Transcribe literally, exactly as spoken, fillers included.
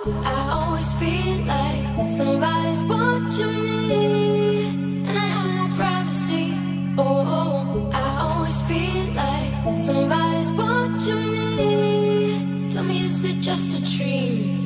I always feel like somebody's watching me, and I have no privacy. Oh, I always feel like somebody's watching me. Tell me, is it just a dream?